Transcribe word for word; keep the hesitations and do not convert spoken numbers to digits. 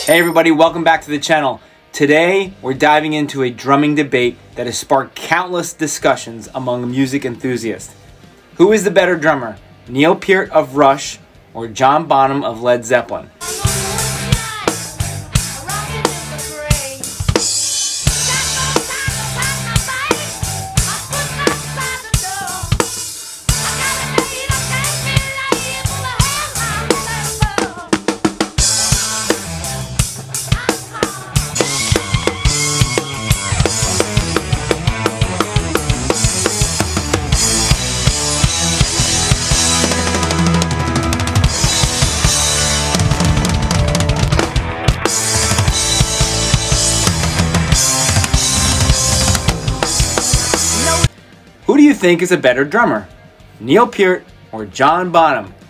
Hey everybody, welcome back to the channel. Today, we're diving into a drumming debate that has sparked countless discussions among music enthusiasts. Who is the better drummer, Neil Peart of Rush or John Bonham of Led Zeppelin? Who do you think is a better drummer, Neil Peart or John Bonham?